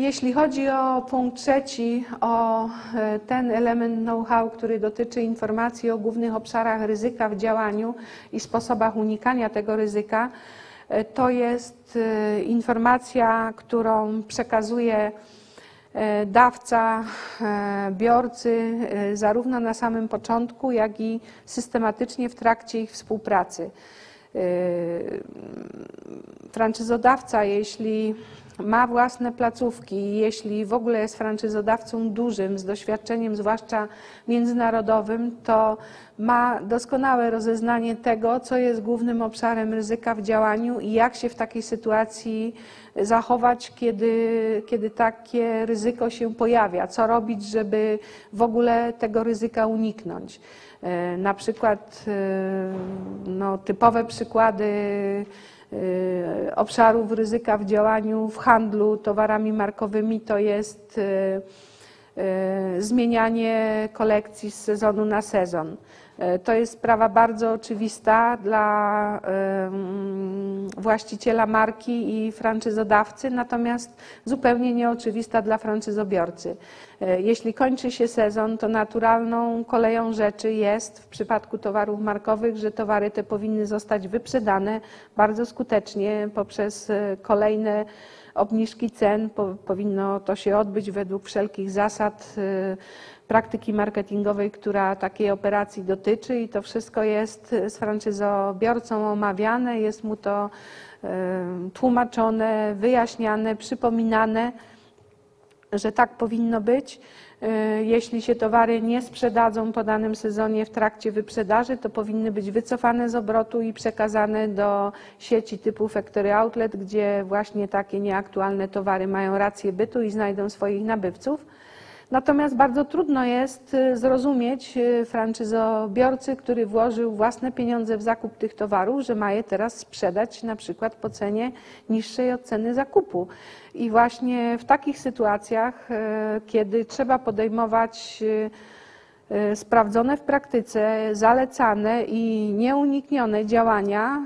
Jeśli chodzi o punkt trzeci, o ten element know-how, który dotyczy informacji o głównych obszarach ryzyka w działaniu i sposobach unikania tego ryzyka, to jest informacja, którą przekazuje dawca biorcy zarówno na samym początku, jak i systematycznie w trakcie ich współpracy. Franczyzodawca, jeśli ma własne placówki, jeśli w ogóle jest franczyzodawcą dużym, z doświadczeniem zwłaszcza międzynarodowym, to ma doskonałe rozeznanie tego, co jest głównym obszarem ryzyka w działaniu i jak się w takiej sytuacji zachować, kiedy takie ryzyko się pojawia, co robić, żeby w ogóle tego ryzyka uniknąć. Na przykład typowe przykłady obszarów ryzyka w działaniu w handlu towarami markowymi to jest zmienianie kolekcji z sezonu na sezon. To jest sprawa bardzo oczywista dla właściciela marki i franczyzodawcy, natomiast zupełnie nieoczywista dla franczyzobiorcy. Jeśli kończy się sezon, to naturalną koleją rzeczy jest w przypadku towarów markowych, że towary te powinny zostać wyprzedane bardzo skutecznie poprzez kolejne obniżki cen. Powinno to się odbyć według wszelkich zasad praktyki marketingowej, która takiej operacji dotyczy, i to wszystko jest z franczyzobiorcą omawiane, jest mu to tłumaczone, wyjaśniane, przypominane, że tak powinno być. Jeśli się towary nie sprzedadzą po danym sezonie w trakcie wyprzedaży, to powinny być wycofane z obrotu i przekazane do sieci typu factory outlet, gdzie właśnie takie nieaktualne towary mają rację bytu i znajdą swoich nabywców. Natomiast bardzo trudno jest zrozumieć franczyzobiorcy, który włożył własne pieniądze w zakup tych towarów, że ma je teraz sprzedać na przykład po cenie niższej od ceny zakupu. I właśnie w takich sytuacjach, kiedy trzeba podejmować sprawdzone w praktyce, zalecane i nieuniknione działania,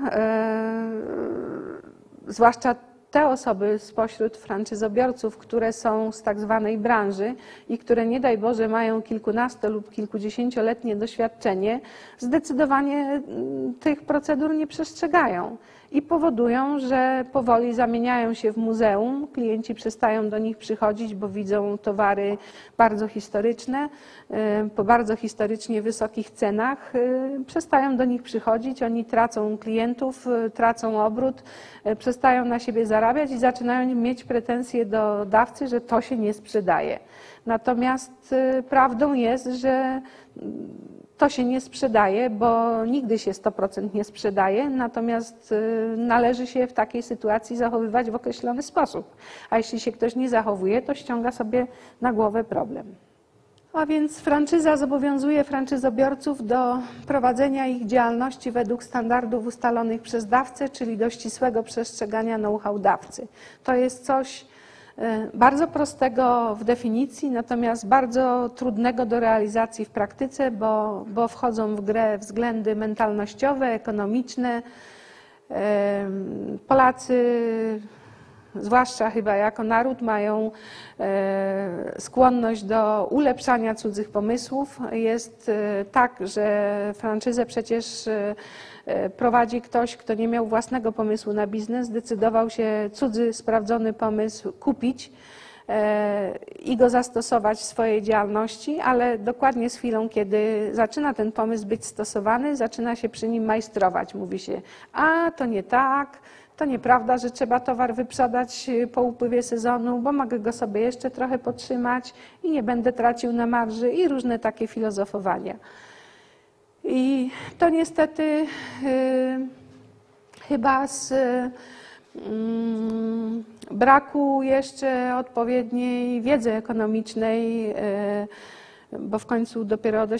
zwłaszcza te osoby spośród franczyzobiorców, które są z tak zwanej branży i które nie daj Boże mają kilkunasto- lub kilkudziesięcioletnie doświadczenie, zdecydowanie tych procedur nie przestrzegają i powodują, że powoli zamieniają się w muzeum. Klienci przestają do nich przychodzić, bo widzą towary bardzo historyczne, po bardzo historycznie wysokich cenach. Przestają do nich przychodzić, oni tracą klientów, tracą obrót, przestają na siebie zarabiać i zaczynają mieć pretensje do dawcy, że to się nie sprzedaje. Natomiast prawdą jest, że to się nie sprzedaje, bo nigdy się 100% nie sprzedaje, natomiast należy się w takiej sytuacji zachowywać w określony sposób. A jeśli się ktoś nie zachowuje, to ściąga sobie na głowę problem. A więc franczyza zobowiązuje franczyzobiorców do prowadzenia ich działalności według standardów ustalonych przez dawcę, czyli do ścisłego przestrzegania know-how dawcy. To jest coś bardzo prostego w definicji, natomiast bardzo trudnego do realizacji w praktyce, bo wchodzą w grę względy mentalnościowe, ekonomiczne. Polacy, zwłaszcza chyba jako naród, mają skłonność do ulepszania cudzych pomysłów. Jest tak, że franczyzę przecież prowadzi ktoś, kto nie miał własnego pomysłu na biznes, zdecydował się cudzy, sprawdzony pomysł kupić i go zastosować w swojej działalności, ale dokładnie z chwilą, kiedy zaczyna ten pomysł być stosowany, zaczyna się przy nim majstrować. Mówi się, a to nie tak, to nieprawda, że trzeba towar wyprzedać po upływie sezonu, bo mogę go sobie jeszcze trochę podtrzymać i nie będę tracił na marży, i różne takie filozofowania. I to niestety chyba z braku jeszcze odpowiedniej wiedzy ekonomicznej, bo w końcu dopiero od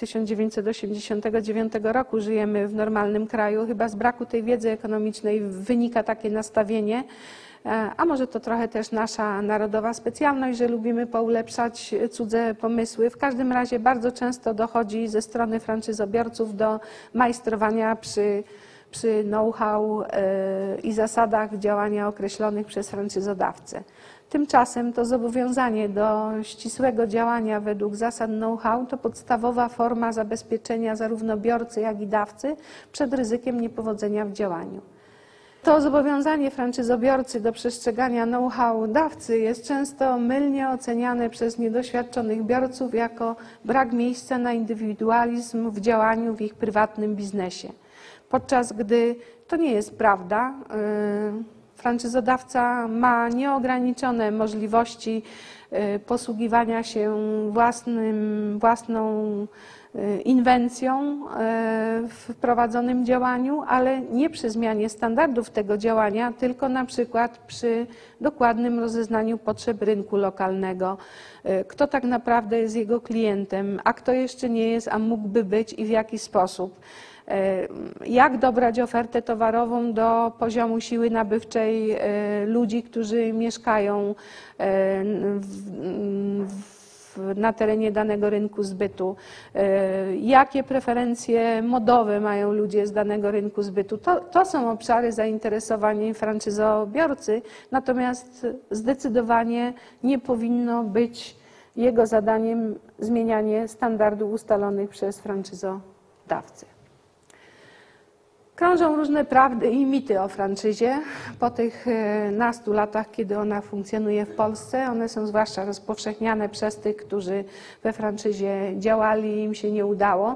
1989 roku żyjemy w normalnym kraju, chyba z braku tej wiedzy ekonomicznej wynika takie nastawienie, a może to trochę też nasza narodowa specjalność, że lubimy poulepszać cudze pomysły. W każdym razie bardzo często dochodzi ze strony franczyzobiorców do majstrowania przy know-how i zasadach działania określonych przez franczyzodawcę. Tymczasem to zobowiązanie do ścisłego działania według zasad know-how to podstawowa forma zabezpieczenia zarówno biorcy, jak i dawcy przed ryzykiem niepowodzenia w działaniu. To zobowiązanie franczyzobiorcy do przestrzegania know-how dawcy jest często mylnie oceniane przez niedoświadczonych biorców jako brak miejsca na indywidualizm w działaniu w ich prywatnym biznesie. Podczas gdy to nie jest prawda, franczyzodawca ma nieograniczone możliwości posługiwania się własną inwencją w prowadzonym działaniu, ale nie przy zmianie standardów tego działania, tylko na przykład przy dokładnym rozeznaniu potrzeb rynku lokalnego, kto tak naprawdę jest jego klientem, a kto jeszcze nie jest, a mógłby być i w jaki sposób. Jak dobrać ofertę towarową do poziomu siły nabywczej ludzi, którzy mieszkają na terenie danego rynku zbytu, jakie preferencje modowe mają ludzie z danego rynku zbytu. To są obszary zainteresowania franczyzobiorcy, natomiast zdecydowanie nie powinno być jego zadaniem zmienianie standardów ustalonych przez franczyzodawcę. Krążą różne prawdy i mity o franczyzie. Po tych nastu latach, kiedy ona funkcjonuje w Polsce, one są zwłaszcza rozpowszechniane przez tych, którzy we franczyzie działali i im się nie udało.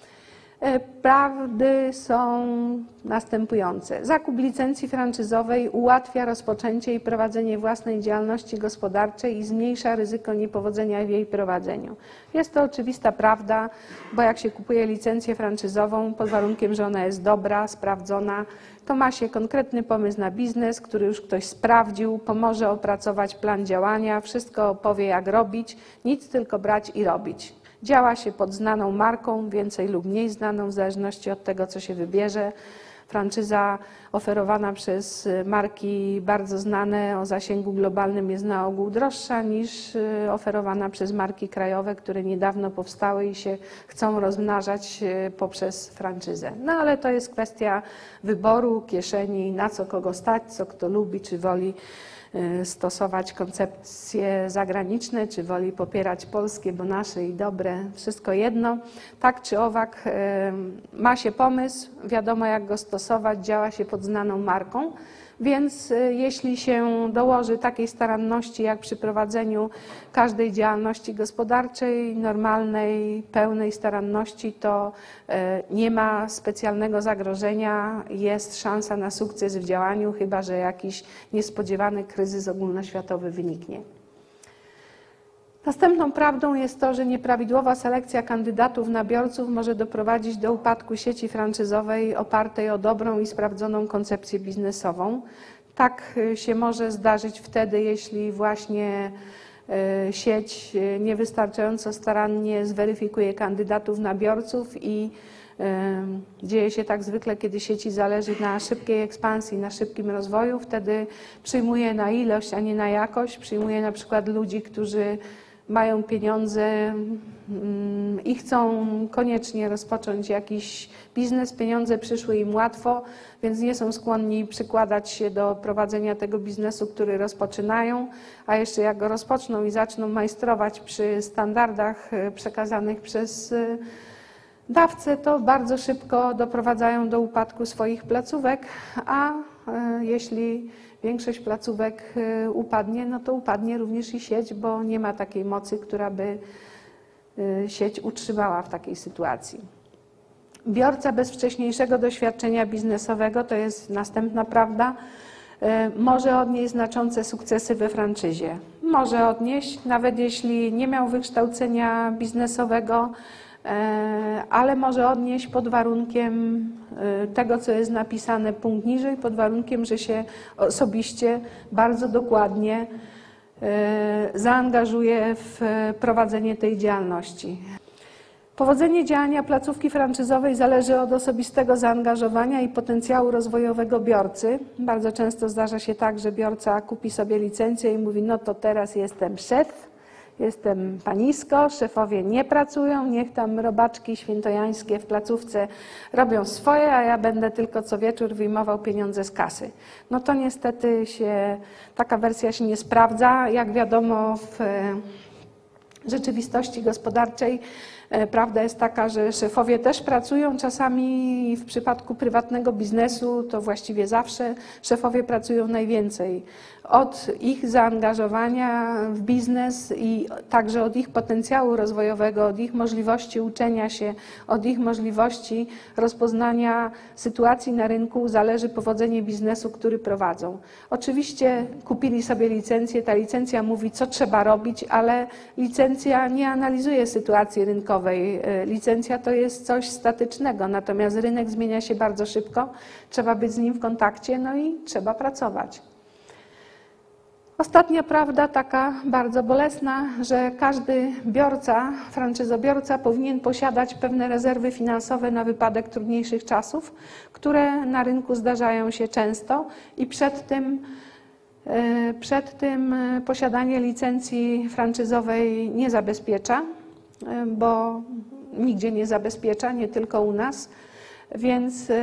Prawdy są następujące. Zakup licencji franczyzowej ułatwia rozpoczęcie i prowadzenie własnej działalności gospodarczej i zmniejsza ryzyko niepowodzenia w jej prowadzeniu. Jest to oczywista prawda, bo jak się kupuje licencję franczyzową pod warunkiem, że ona jest dobra, sprawdzona, to ma się konkretny pomysł na biznes, który już ktoś sprawdził, pomoże opracować plan działania, wszystko opowie jak robić, nic tylko brać i robić. Działa się pod znaną marką, więcej lub mniej znaną, w zależności od tego, co się wybierze. Franczyza oferowana przez marki bardzo znane o zasięgu globalnym jest na ogół droższa niż oferowana przez marki krajowe, które niedawno powstały i się chcą rozmnażać poprzez franczyzę. No ale to jest kwestia wyboru, kieszeni, na co kogo stać, co kto lubi, czy woli stosować koncepcje zagraniczne, czy woli popierać polskie, bo nasze i dobre, wszystko jedno. Tak czy owak ma się pomysł, wiadomo jak go stosować, działa się pod znaną marką, więc jeśli się dołoży takiej staranności jak przy prowadzeniu każdej działalności gospodarczej, normalnej, pełnej staranności, to nie ma specjalnego zagrożenia, jest szansa na sukces w działaniu, chyba że jakiś niespodziewany kryzys ogólnoświatowy wyniknie. Następną prawdą jest to, że nieprawidłowa selekcja kandydatów na biorców może doprowadzić do upadku sieci franczyzowej opartej o dobrą i sprawdzoną koncepcję biznesową. Tak się może zdarzyć wtedy, jeśli właśnie sieć niewystarczająco starannie zweryfikuje kandydatów na biorców i dzieje się tak zwykle, kiedy sieci zależy na szybkiej ekspansji, na szybkim rozwoju. Wtedy przyjmuje na ilość, a nie na jakość. Przyjmuje na przykład ludzi, którzy mają pieniądze i chcą koniecznie rozpocząć jakiś biznes. Pieniądze przyszły im łatwo, więc nie są skłonni przykładać się do prowadzenia tego biznesu, który rozpoczynają, a jeszcze jak go rozpoczną i zaczną majstrować przy standardach przekazanych przez dawcę, to bardzo szybko doprowadzają do upadku swoich placówek, a jeśli większość placówek upadnie, no to upadnie również i sieć, bo nie ma takiej mocy, która by sieć utrzymała w takiej sytuacji. Biorca bez wcześniejszego doświadczenia biznesowego, to jest następna prawda, może odnieść znaczące sukcesy we franczyzie. Może odnieść, nawet jeśli nie miał wykształcenia biznesowego, ale może odnieść pod warunkiem tego, co jest napisane punkt niżej, pod warunkiem, że się osobiście bardzo dokładnie zaangażuje w prowadzenie tej działalności. Powodzenie działania placówki franczyzowej zależy od osobistego zaangażowania i potencjału rozwojowego biorcy. Bardzo często zdarza się tak, że biorca kupi sobie licencję i mówi, no to teraz jestem szef jestem panisko, szefowie nie pracują, niech tam robaczki świętojańskie w placówce robią swoje, a ja będę tylko co wieczór wyjmował pieniądze z kasy. No to niestety taka wersja się nie sprawdza. Jak wiadomo, w rzeczywistości gospodarczej prawda jest taka, że szefowie też pracują. Czasami w przypadku prywatnego biznesu to właściwie zawsze szefowie pracują najwięcej. Od ich zaangażowania w biznes i także od ich potencjału rozwojowego, od ich możliwości uczenia się, od ich możliwości rozpoznania sytuacji na rynku zależy powodzenie biznesu, który prowadzą. Oczywiście kupili sobie licencję, ta licencja mówi, co trzeba robić, ale licencja nie analizuje sytuacji rynkowej. Licencja to jest coś statycznego, natomiast rynek zmienia się bardzo szybko, trzeba być z nim w kontakcie, no i trzeba pracować. Ostatnia prawda, taka bardzo bolesna, że każdy biorca, franczyzobiorca powinien posiadać pewne rezerwy finansowe na wypadek trudniejszych czasów, które na rynku zdarzają się często i przed tym posiadanie licencji franczyzowej nie zabezpiecza, bo nigdzie nie zabezpiecza, nie tylko u nas, więc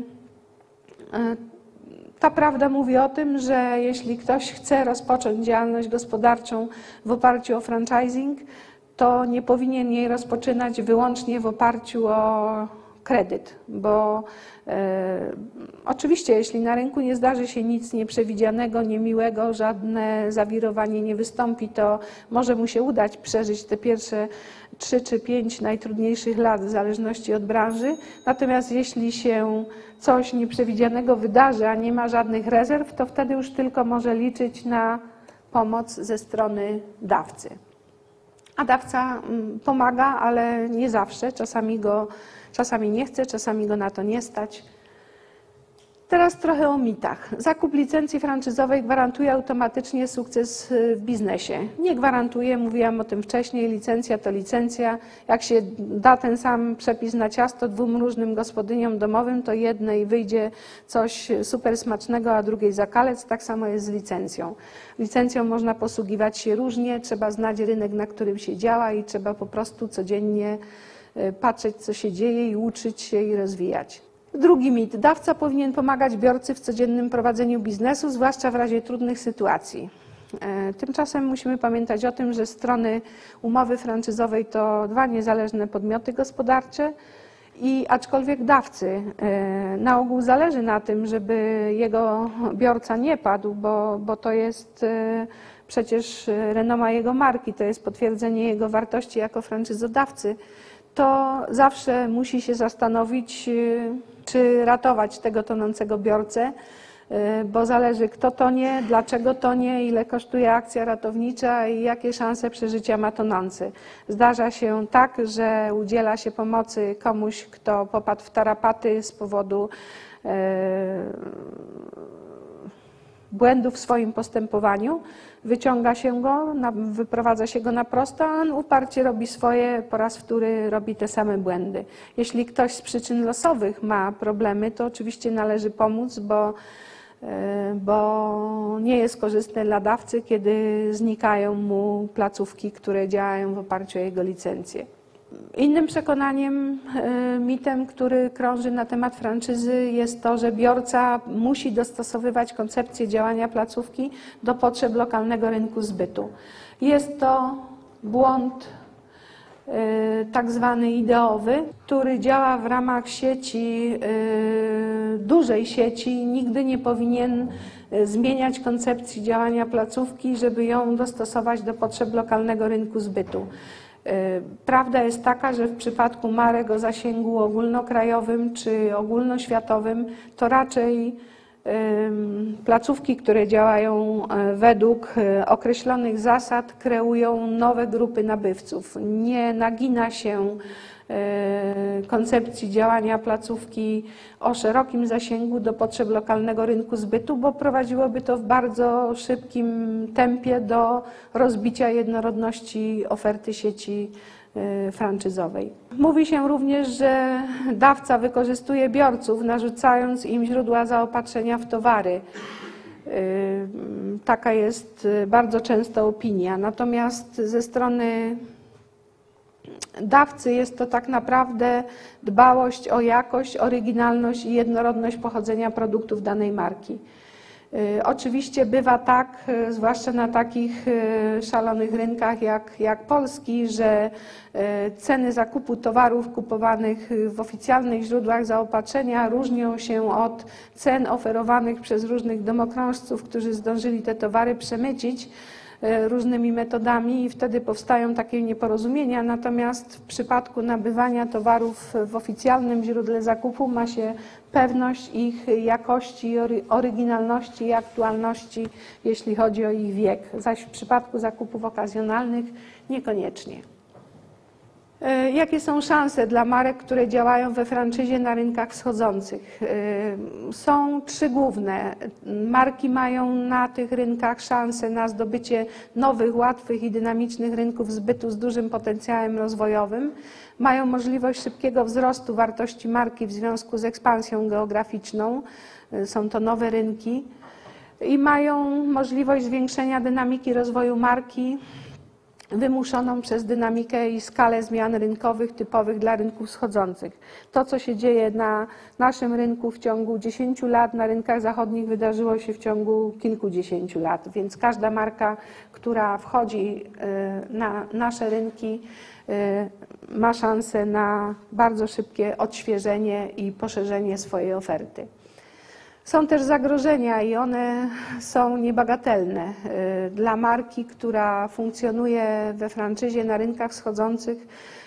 ta prawda mówi o tym, że jeśli ktoś chce rozpocząć działalność gospodarczą w oparciu o franchising, to nie powinien jej rozpoczynać wyłącznie w oparciu o kredyt, bo oczywiście jeśli na rynku nie zdarzy się nic nieprzewidzianego, niemiłego, żadne zawirowanie nie wystąpi, to może mu się udać przeżyć te pierwsze 3 czy 5 najtrudniejszych lat w zależności od branży. Natomiast jeśli się coś nieprzewidzianego wydarzy, a nie ma żadnych rezerw, to wtedy już tylko może liczyć na pomoc ze strony dawcy. A dawca pomaga, ale nie zawsze. Czasami nie chce, czasami go na to nie stać. Teraz trochę o mitach. Zakup licencji franczyzowej gwarantuje automatycznie sukces w biznesie. Nie gwarantuje, mówiłam o tym wcześniej, licencja to licencja. Jak się da ten sam przepis na ciasto 2 różnym gospodyniom domowym, to jednej wyjdzie coś super smacznego, a drugiej zakalec. Tak samo jest z licencją. Licencją można posługiwać się różnie, trzeba znać rynek, na którym się działa i trzeba po prostu codziennie patrzeć, co się dzieje i uczyć się i rozwijać. Drugi mit. Dawca powinien pomagać biorcy w codziennym prowadzeniu biznesu, zwłaszcza w razie trudnych sytuacji. Tymczasem musimy pamiętać o tym, że strony umowy franczyzowej to 2 niezależne podmioty gospodarcze i aczkolwiek dawcy na ogół zależy na tym, żeby jego biorca nie padł, bo to jest przecież renoma jego marki, to jest potwierdzenie jego wartości jako franczyzodawcy, to zawsze musi się zastanowić, czy ratować tego tonącego biorcę, bo zależy, kto tonie, dlaczego tonie, ile kosztuje akcja ratownicza i jakie szanse przeżycia ma tonący. Zdarza się tak, że udziela się pomocy komuś, kto popadł w tarapaty z powodu błędów w swoim postępowaniu, wyciąga się go, wyprowadza się go na prosto, a on uparcie robi swoje, po raz wtóry robi te same błędy. Jeśli ktoś z przyczyn losowych ma problemy, to oczywiście należy pomóc, bo nie jest korzystne dla dawcy, kiedy znikają mu placówki, które działają w oparciu o jego licencję. Innym przekonaniem, mitem, który krąży na temat franczyzy, jest to, że biorca musi dostosowywać koncepcję działania placówki do potrzeb lokalnego rynku zbytu. Jest to błąd tak zwany ideowy, który działa w ramach sieci, dużej sieci, nigdy nie powinien zmieniać koncepcji działania placówki, żeby ją dostosować do potrzeb lokalnego rynku zbytu. Prawda jest taka, że w przypadku marek o zasięgu ogólnokrajowym czy ogólnoświatowym to raczej placówki, które działają według określonych zasad, kreują nowe grupy nabywców. Nie nagina się koncepcji działania placówki o szerokim zasięgu do potrzeb lokalnego rynku zbytu, bo prowadziłoby to w bardzo szybkim tempie do rozbicia jednorodności oferty sieci franczyzowej. Mówi się również, że dawca wykorzystuje biorców, narzucając im źródła zaopatrzenia w towary. Taka jest bardzo często opinia. Natomiast ze strony dawcy jest to tak naprawdę dbałość o jakość, oryginalność i jednorodność pochodzenia produktów danej marki. Oczywiście bywa tak, zwłaszcza na takich szalonych rynkach jak polski, że ceny zakupu towarów kupowanych w oficjalnych źródłach zaopatrzenia różnią się od cen oferowanych przez różnych domokrążców, którzy zdążyli te towary przemycić różnymi metodami i wtedy powstają takie nieporozumienia. Natomiast w przypadku nabywania towarów w oficjalnym źródle zakupu ma się pewność ich jakości, oryginalności i aktualności, jeśli chodzi o ich wiek, zaś w przypadku zakupów okazjonalnych niekoniecznie. Jakie są szanse dla marek, które działają we franczyzie na rynkach wschodzących? Są trzy główne. Marki mają na tych rynkach szansę na zdobycie nowych, łatwych i dynamicznych rynków zbytu z dużym potencjałem rozwojowym. Mają możliwość szybkiego wzrostu wartości marki w związku z ekspansją geograficzną. Są to nowe rynki. I mają możliwość zwiększenia dynamiki rozwoju marki wymuszoną przez dynamikę i skalę zmian rynkowych typowych dla rynków wschodzących. To, co się dzieje na naszym rynku w ciągu 10 lat, na rynkach zachodnich wydarzyło się w ciągu kilkudziesięciu lat, więc każda marka, która wchodzi na nasze rynki, ma szansę na bardzo szybkie odświeżenie i poszerzenie swojej oferty. Są też zagrożenia i one są niebagatelne. Dla marki, która funkcjonuje we franczyzie na rynkach wschodzących,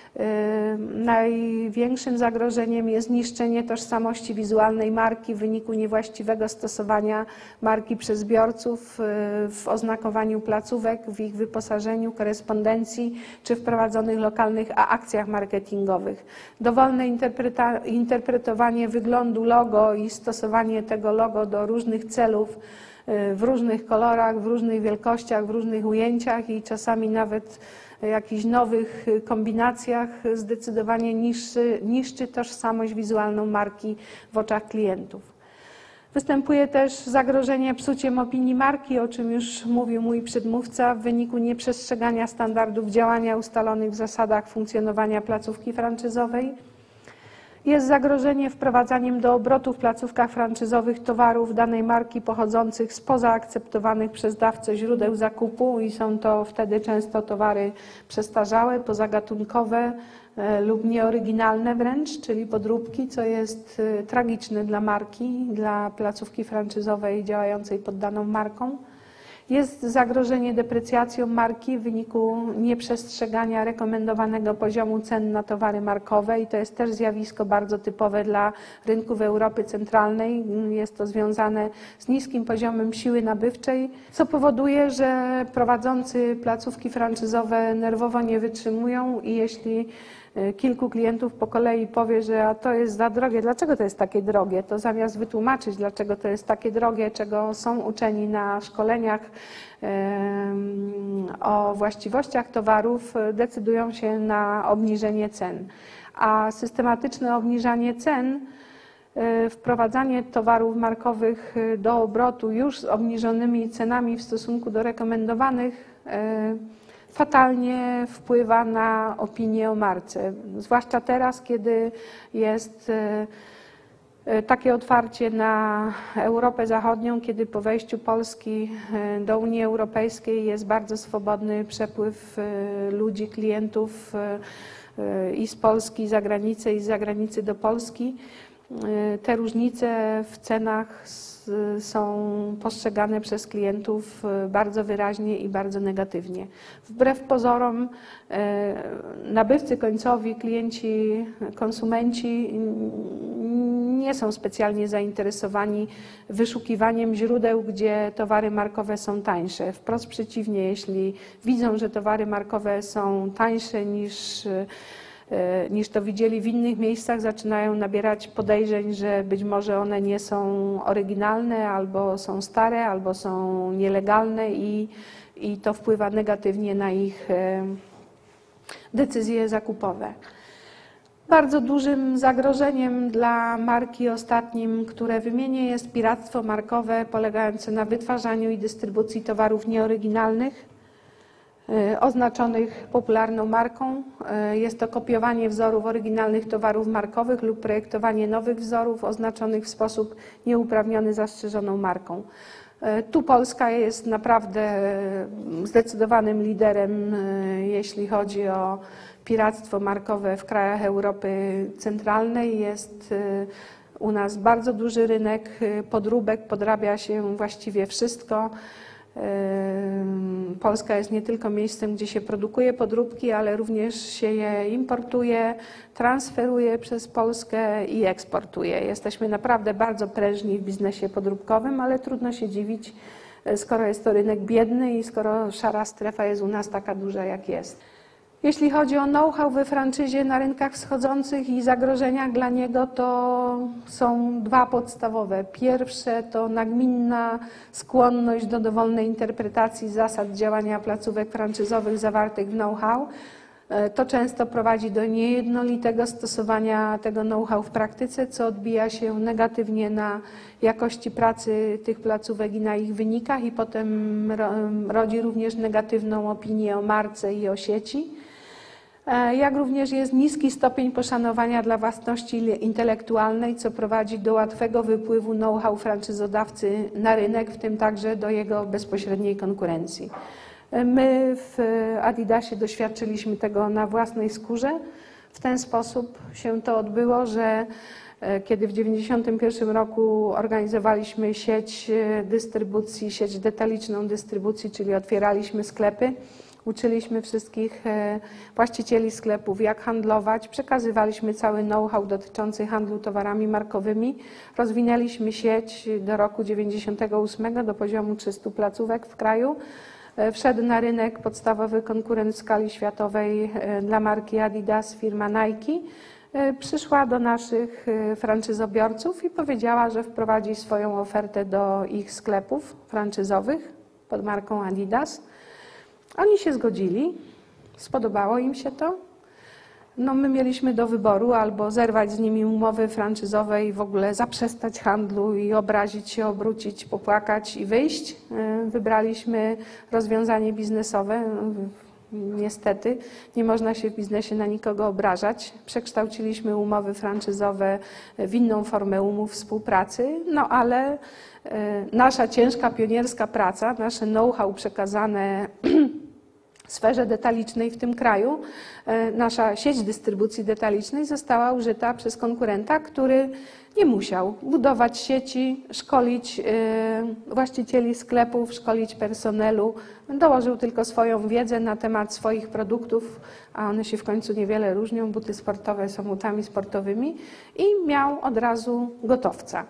największym zagrożeniem jest niszczenie tożsamości wizualnej marki w wyniku niewłaściwego stosowania marki przez zbiorców w oznakowaniu placówek, w ich wyposażeniu, korespondencji czy wprowadzonych lokalnych akcjach marketingowych. Dowolne interpretowanie wyglądu logo i stosowanie tego logo do różnych celów w różnych kolorach, w różnych wielkościach, w różnych ujęciach i czasami nawet jakichś nowych kombinacjach zdecydowanie niszczy tożsamość wizualną marki w oczach klientów. Występuje też zagrożenie psuciem opinii marki, o czym już mówił mój przedmówca, w wyniku nieprzestrzegania standardów działania ustalonych w zasadach funkcjonowania placówki franczyzowej. Jest zagrożenie wprowadzaniem do obrotu w placówkach franczyzowych towarów danej marki pochodzących spoza akceptowanych przez dawcę źródeł zakupu i są to wtedy często towary przestarzałe, pozagatunkowe lub nieoryginalne wręcz, czyli podróbki, co jest tragiczne dla marki, dla placówki franczyzowej działającej pod daną marką. Jest zagrożenie deprecjacją marki w wyniku nieprzestrzegania rekomendowanego poziomu cen na towary markowe i to jest też zjawisko bardzo typowe dla rynków Europy Centralnej. Jest to związane z niskim poziomem siły nabywczej, co powoduje, że prowadzący placówki franczyzowe nerwowo nie wytrzymują i jeśli kilku klientów po kolei powie, że a to jest za drogie, dlaczego to jest takie drogie, to zamiast wytłumaczyć, dlaczego to jest takie drogie, czego są uczeni na szkoleniach o właściwościach towarów, decydują się na obniżenie cen. A systematyczne obniżanie cen, wprowadzanie towarów markowych do obrotu już z obniżonymi cenami w stosunku do rekomendowanych fatalnie wpływa na opinię o marce. Zwłaszcza teraz, kiedy jest takie otwarcie na Europę Zachodnią, kiedy po wejściu Polski do Unii Europejskiej jest bardzo swobodny przepływ ludzi, klientów i z Polski za granicę i z zagranicy do Polski. Te różnice w cenach są postrzegane przez klientów bardzo wyraźnie i bardzo negatywnie. Wbrew pozorom nabywcy końcowi, klienci, konsumenci nie są specjalnie zainteresowani wyszukiwaniem źródeł, gdzie towary markowe są tańsze. Wprost przeciwnie, jeśli widzą, że towary markowe są tańsze niż to widzieli w innych miejscach, zaczynają nabierać podejrzeń, że być może one nie są oryginalne, albo są stare, albo są nielegalne i to wpływa negatywnie na ich decyzje zakupowe. Bardzo dużym zagrożeniem dla marki ostatnim, które wymienię, jest piractwo markowe polegające na wytwarzaniu i dystrybucji towarów nieoryginalnych, oznaczonych popularną marką. Jest to kopiowanie wzorów oryginalnych towarów markowych lub projektowanie nowych wzorów oznaczonych w sposób nieuprawniony zastrzeżoną marką. Tu Polska jest naprawdę zdecydowanym liderem, jeśli chodzi o piractwo markowe w krajach Europy Centralnej. Jest u nas bardzo duży rynek podróbek, podrabia się właściwie wszystko. Polska jest nie tylko miejscem, gdzie się produkuje podróbki, ale również się je importuje, transferuje przez Polskę i eksportuje. Jesteśmy naprawdę bardzo prężni w biznesie podróbkowym, ale trudno się dziwić, skoro jest to rynek biedny i skoro szara strefa jest u nas taka duża, jak jest. Jeśli chodzi o know-how we franczyzie na rynkach wschodzących i zagrożenia dla niego, to są dwa podstawowe. Pierwsze to nagminna skłonność do dowolnej interpretacji zasad działania placówek franczyzowych zawartych w know-how. To często prowadzi do niejednolitego stosowania tego know-how w praktyce, co odbija się negatywnie na jakości pracy tych placówek i na ich wynikach i potem rodzi również negatywną opinię o marce i o sieci. Jak również jest niski stopień poszanowania dla własności intelektualnej, co prowadzi do łatwego wypływu know-how franczyzodawcy na rynek, w tym także do jego bezpośredniej konkurencji. My w Adidasie doświadczyliśmy tego na własnej skórze. W ten sposób się to odbyło, że kiedy w 1991 roku organizowaliśmy sieć dystrybucji, sieć detaliczną dystrybucji, czyli otwieraliśmy sklepy, uczyliśmy wszystkich właścicieli sklepów, jak handlować, przekazywaliśmy cały know-how dotyczący handlu towarami markowymi, rozwinęliśmy sieć do roku 1998 do poziomu 300 placówek w kraju. Wszedł na rynek podstawowy konkurent w skali światowej dla marki Adidas, firma Nike. Przyszła do naszych franczyzobiorców i powiedziała, że wprowadzi swoją ofertę do ich sklepów franczyzowych pod marką Adidas. Oni się zgodzili, spodobało im się to. No, my mieliśmy do wyboru albo zerwać z nimi umowy franczyzowe i w ogóle zaprzestać handlu i obrazić się, obrócić, popłakać i wyjść. Wybraliśmy rozwiązanie biznesowe. Niestety nie można się w biznesie na nikogo obrażać. Przekształciliśmy umowy franczyzowe w inną formę umów współpracy, no ale nasza ciężka, pionierska praca, nasze know-how przekazane w sferze detalicznej w tym kraju, nasza sieć dystrybucji detalicznej została użyta przez konkurenta, który nie musiał budować sieci, szkolić właścicieli sklepów, szkolić personelu. Dołożył tylko swoją wiedzę na temat swoich produktów, a one się w końcu niewiele różnią. Buty sportowe są butami sportowymi i miał od razu gotowca.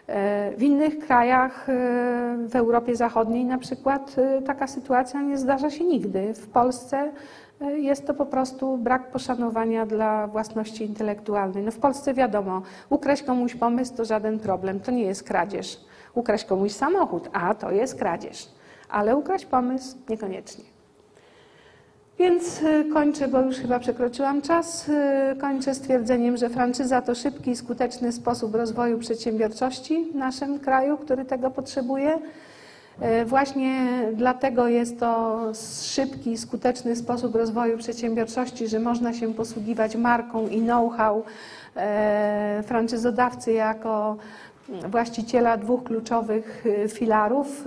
W innych krajach w Europie Zachodniej na przykład taka sytuacja nie zdarza się nigdy. W Polsce jest to po prostu brak poszanowania dla własności intelektualnej. No w Polsce wiadomo, ukraść komuś pomysł to żaden problem, to nie jest kradzież. Ukraść komuś samochód, a to jest kradzież. Ale ukraść pomysł niekoniecznie. Więc kończę, bo już chyba przekroczyłam czas. Kończę stwierdzeniem, że franczyza to szybki i skuteczny sposób rozwoju przedsiębiorczości w naszym kraju, który tego potrzebuje. Właśnie dlatego jest to szybki i skuteczny sposób rozwoju przedsiębiorczości, że można się posługiwać marką i know-how franczyzodawcy jako właściciela dwóch kluczowych filarów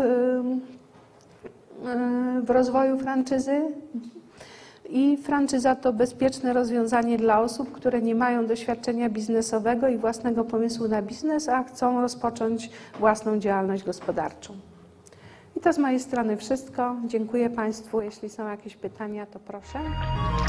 w rozwoju franczyzy. I franczyza to bezpieczne rozwiązanie dla osób, które nie mają doświadczenia biznesowego i własnego pomysłu na biznes, a chcą rozpocząć własną działalność gospodarczą. I to z mojej strony wszystko. Dziękuję Państwu. Jeśli są jakieś pytania, to proszę.